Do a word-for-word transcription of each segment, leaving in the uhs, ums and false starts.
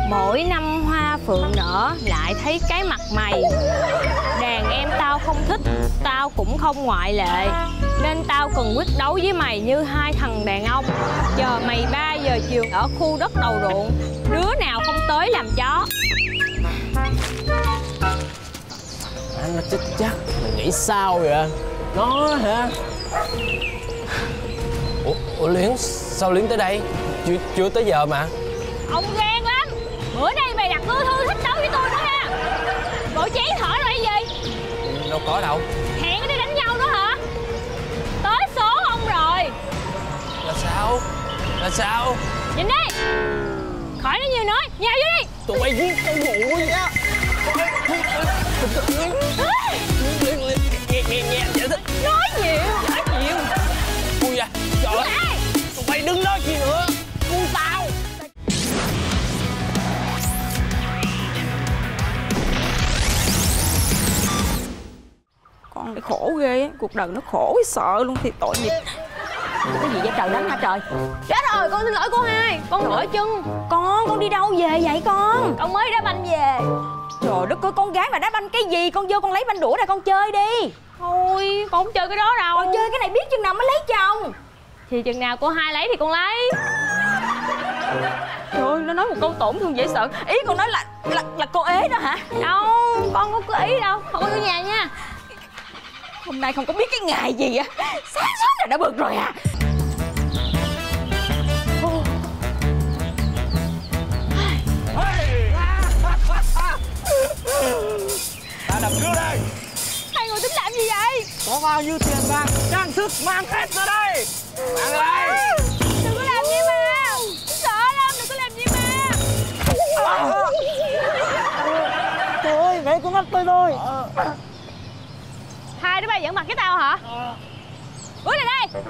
Mỗi năm hoa phượng nở lại thấy cái mặt mày. Đàn em tao không thích, tao cũng không ngoại lệ. Nên tao cần quyết đấu với mày như hai thằng đàn ông. Chờ mày ba giờ chiều ở khu đất đầu ruộng, đứa nào không tới làm chó. Anh nó chết chắc. Mày nghĩ sao vậy? Nó hả? Ủa, Ủa Luyến, sao Luyến tới đây? Chưa, chưa tới giờ mà. Ông ghen lắm. Bữa nay mày đặt ưa thư thích đấu với tôi nữa ha. Bộ cháy thở rồi hay gì? Đâu có đâu. Hẹn ở đây đánh nhau nữa hả? Tới số ông rồi. Là sao? Là sao? Nhìn đi. Khỏi nói nhiều nói, nhào vô đi. Tụi bay giết tao ngủ vậy á. Nghe, nghe, nghe, giải thích. Nói nhiều, nói nhiều. Ui da, trời ơi. Tụi bay đừng nói gì nữa. Buông tao. Con này khổ ghê á, cuộc đời nó khổ sợ luôn, thì tội nghiệp. Cái gì vậy trời đánh hả trời? Chết rồi, con xin lỗi cô hai. Con lỡ chân. Con, con đi đâu về vậy con? Con mới đá banh về. Trời đất ơi, con gái mà đá banh cái gì? Con vô con lấy banh đũa ra con chơi đi. Thôi, con không chơi cái đó đâu. Con chơi cái này biết chừng nào mới lấy chồng. Thì chừng nào cô hai lấy thì con lấy. Trời ơi, nó nói một câu tổn thương dễ sợ. Ý con nói là là, là cô ế đó hả? Đâu, con có có ý đâu. Con vô nhà nha. Hôm nay không có biết cái ngày gì á. Sáng sớm là đã bực rồi à. Ta đập trước đây. Hai người tính làm gì vậy? Có bao nhiêu tiền vàng, trang sức mang hết ra đây. Mang ra đây. Đừng có làm gì mà. Sợ lắm, đừng có làm gì mà. Trời ơi, mẹ con ngắt tôi thôi. Hai đứa bay giận mặt với tao hả? Bước lại đây.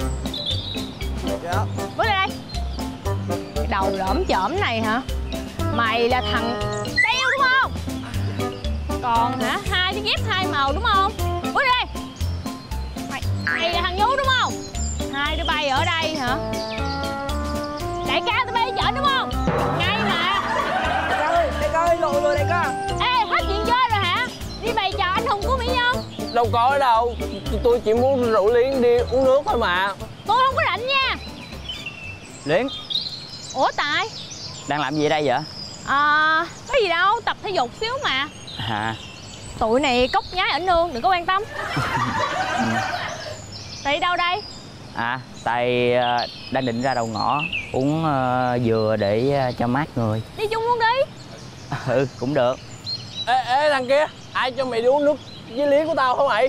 Dạ. Bước lại đây. Cái đầu lỡm chởm này hả? Mày là thằng Teo đúng không? Còn hả? Hai cái dép hai màu đúng không? Bước lại đây. Mày, mày là thằng Nhú đúng không? Hai đứa bay ở đây hả? Đại ca tụi bay chợ đúng không? Ngay mà. Đại ca ơi, đại ca ơi, lộ rồi đại ca. Ê, hết chuyện chơi rồi hả? Đi bày trò anh hùng của mỹ nhân. Đâu có đâu, tôi chỉ muốn rủ Luyến đi uống nước thôi mà. Tôi không có rảnh nha. Luyến. Ủa Tài? Đang làm gì ở đây vậy? À, có gì đâu, tập thể dục xíu mà. À. Tụi này cốc nhái ở nương, đừng có quan tâm. Tại đi đâu đây? À, Tài uh, đang định ra đầu ngõ uống uh, dừa để uh, cho mát người. Đi chung luôn đi. Ừ, cũng được. Ê, ê thằng kia, ai cho mày đi uống nước với Luyến của tao không vậy?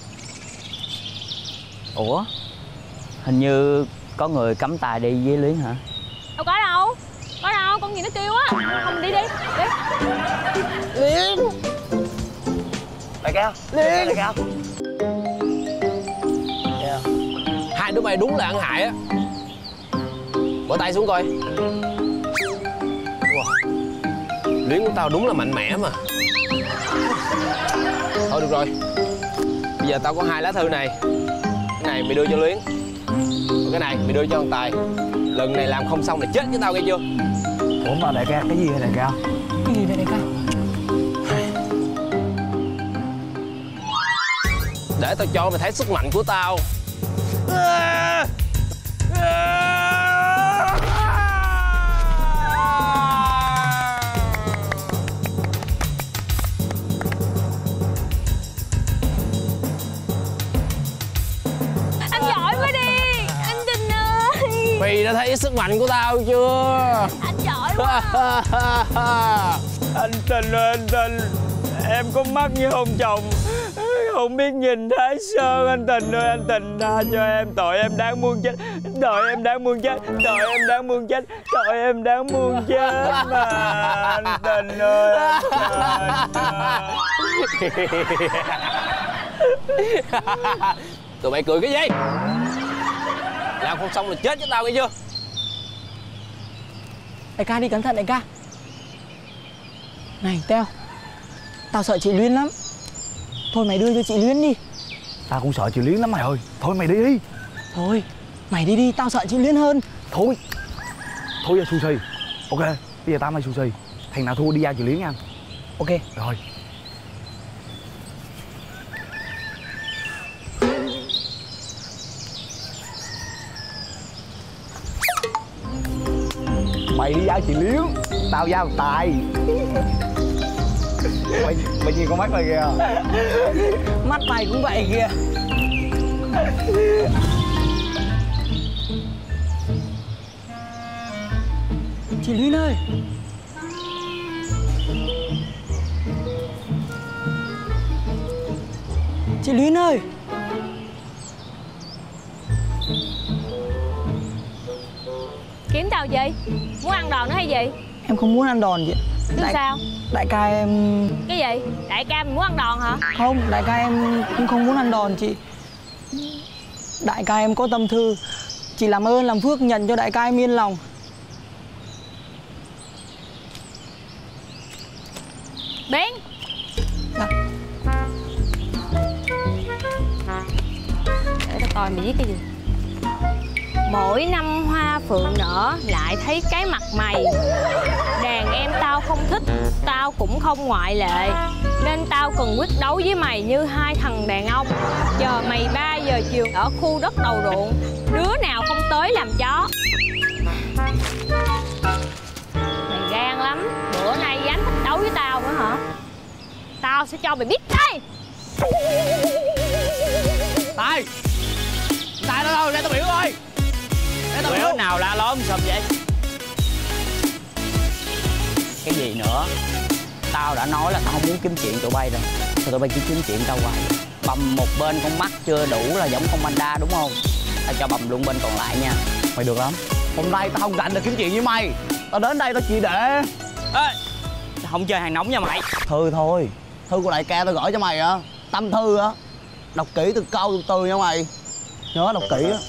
Ủa? Hình như có người cấm Tài đi với Luyến hả? Đâu có đâu. Có đâu, con gì nó kêu á. Không đi đi, đi. Luyến. Đại ca. Luyến. Đại ca. Yeah. Hai đứa mày đúng là ăn hại á. Bỏ tay xuống coi. Wow. Luyến của tao đúng là mạnh mẽ mà. Thôi được rồi. Bây giờ tao có hai lá thư này. Cái này mày đưa cho Luyến. Còn cái này mày đưa cho thằng Tài. Lần này làm không xong là chết với tao nghe chưa? Ủa mà đại ca, cái gì vậy đại ca? Cái gì vậy đại ca? Để tao cho mày thấy sức mạnh của tao. À! À! Anh giỏi quá đi. Anh Tình ơi. Mày đã thấy sức mạnh của tao chưa? Anh giỏi quá. Anh Tình ơi, anh Tình, em có mắt như hôn chồng, không biết nhìn Thái Sơn. Anh Tình ơi, anh Tình tha cho em, tội em đáng muôn chết, tội em đáng muôn chết, tội em đáng muôn chết, tội em đáng muôn chết mà. Anh Tình ơi, anh Tình. Tụi mày cười cái gì? Làm không xong là chết với tao nghe chưa? Đại ca đi cẩn thận đại ca. Này Teo, tao sợ chị Luyến lắm. Thôi mày đưa cho chị Luyến đi. Tao cũng sợ chị Luyến lắm mày ơi. Thôi mày đi đi. Thôi mày đi đi, tao sợ chị Luyến hơn. Thôi. Thôi ra Sushi. Ok, Bây giờ tao mày xù xì, thằng nào thua đi giao chị Luyến nha. Ok. Rồi. Mày đi giao chị Luyến, tao giao Tài. Mày, mày nhìn con mắt mày kìa. Mắt mày cũng vậy kìa. Chị Luyến ơi. Chị Luyến ơi. Kiếm tao gì? Muốn ăn đòn nữa hay gì? Em không muốn ăn đòn chị. Chứ Đại, sao? đại ca em... Cái gì? Đại ca mình muốn ăn đòn hả? Không, đại ca em cũng không muốn ăn đòn chị. Đại ca em có tâm thư. Chị làm ơn làm phước nhận cho đại ca em yên lòng. Biến. Dạ. Để tao coi mày viết cái gì. Mỗi năm hoa phượng nở lại thấy cái mặt mày. Đàn em tao không thích, tao cũng không ngoại lệ. Nên tao cần quyết đấu với mày như hai thằng đàn ông. Chờ mày ba giờ chiều ở khu đất đầu ruộng, đứa nào không tới làm chó. Mày gan lắm, bữa nay dám thách đấu với tao nữa hả? Tao sẽ cho mày biết đây. Tài Tài đâu đâu, ra tao biểu ơi. Biểu nào la lóm xong vậy? Cái gì nữa? Tao đã nói là tao không muốn kiếm chuyện tụi bay rồi. Sao tụi bay chỉ kiếm chuyện tao hoài? Bầm một bên con mắt chưa đủ là giống con Manda đúng không? Tao cho bầm luôn bên còn lại nha. Mày được lắm. Hôm nay tao không rảnh để kiếm chuyện với mày. Tao đến đây tao chỉ để... Ê, không chơi hàng nóng nha mày. Thư thôi. Thư của đại ca tao gửi cho mày á. Tâm thư á. Đọc kỹ từ câu từ từ nha mày. Nhớ đọc kỹ á.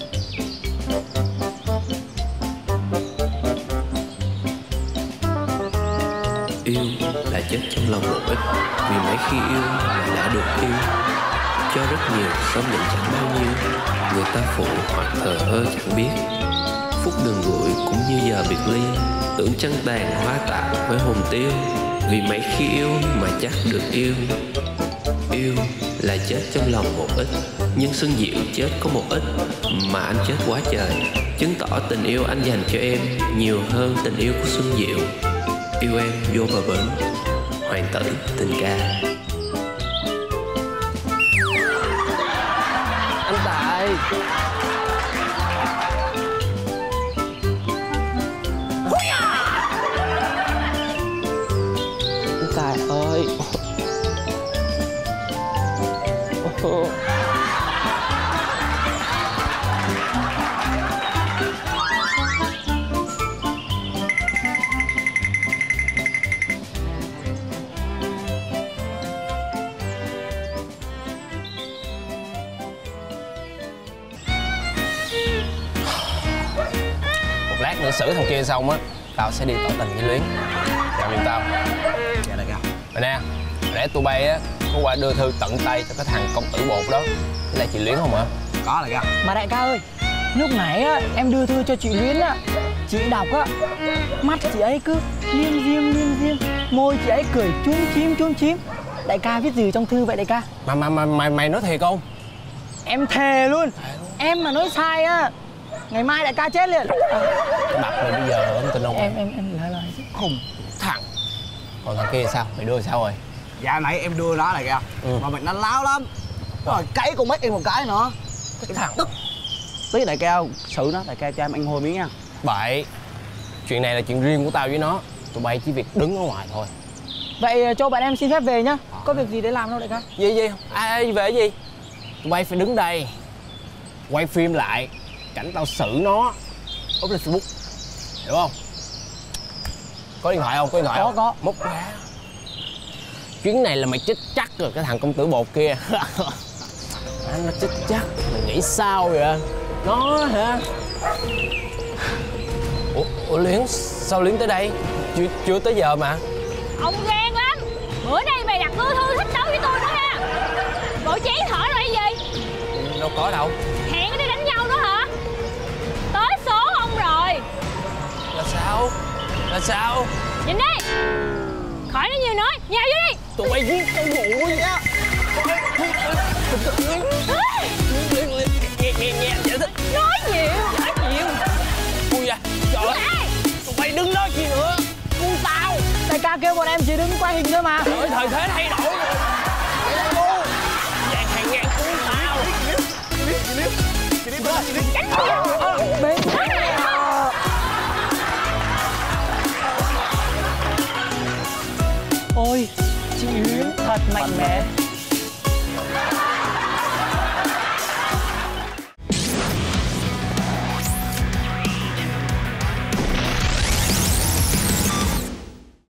Yêu là chết trong lòng một ít, vì mấy khi yêu là đã được yêu. Cho rất nhiều, sống nhận chẳng bao nhiêu. Người ta phụ hoặc thờ ơ chẳng biết. Phút đường gũi cũng như giờ biệt ly. Tưởng trăng tàn hóa tạ với hồn tiêu. Vì mấy khi yêu mà chắc được yêu. Yêu là chết trong lòng một ít, nhưng Xuân Diệu chết có một ít, mà anh chết quá trời. Chứng tỏ tình yêu anh dành cho em nhiều hơn tình yêu của Xuân Diệu. Yêu em vô bờ bến. Hoàng tử tình ca. Anh Tài. Anh Tài ơi. Một lát nữa xử thằng kia xong á, tao sẽ đi tỏ tình với Luyến. Chào giùm tao. Dạ đại ca. Rồi nè, để tụi bay á có qua đưa thư tận tay cho cái thằng công tử bột đó với lại chị Luyến không hả? Có đại ca. Mà đại ca ơi, lúc nãy á em đưa thư cho chị Luyến á, chị đọc á, mắt chị ấy cứ liêm diêm liêm diêm, môi chị ấy cười chúm chím chúm chím. Đại ca viết gì trong thư vậy đại ca? Mà mà mà mày mày nói thiệt không? Em thề luôn. Em mà nói sai á, ngày mai đại ca chết liền. À, Đặt rồi bây giờ không tin không? em em em lại lại khùng. Thằng. Còn thằng kia sao? Mày đưa sao rồi? Dạ nãy em đưa nó này kìa, ừ. mà mình nó láo lắm. Rồi cấy con mắt em một cái nữa. Cái thằng tức. Tí đại ca xử nó, đại ca cho em ăn hôi miếng nha. Bậy. Chuyện này là chuyện riêng của tao với nó. Tụi bay chỉ việc đứng ở ngoài thôi. Vậy cho bạn em xin phép về nhá. Có việc gì để làm đâu đại ca? Gì gì? Ai, ai về gì? Tụi bay phải đứng đây quay phim lại cảnh tao xử nó up lên Facebook, hiểu không? Có điện thoại không? Có điện thoại Có, không? có. Múc ra. Chuyến này là mày chết chắc rồi, cái thằng công tử bột kia. Anh nó chết chắc. Mày nghĩ sao vậy? Nó hả? Ủa, Ủa Luyến, sao Luyến tới đây? Chưa, chưa tới giờ mà. Ông ghen lắm. Bữa nay mày đặt đưa thư thích đấu với tôi nữa ha. Bộ chí thở rồi hay gì? Đâu có đâu. Hẹn đi đánh nhau nữa hả? Tới số ông rồi. Là sao? Là sao? Nhìn đi. Khỏi nói nhiều nữa, nhào vô đi. Tụi bay giết con hổ vậy á. Nghe nghe nghe giải thích. Nói nhiều, nói nhiều. Ui da, trời ơi. Tụi bay đứng nói gì nữa. Cu tao. Đại ca kêu bọn em chỉ đứng quay hình thôi mà. Trời ơi, thời thế thay đổi rồi. Vàng hàng ngàn cu tao. Bên ôi, chị Yến thật mạnh mẽ.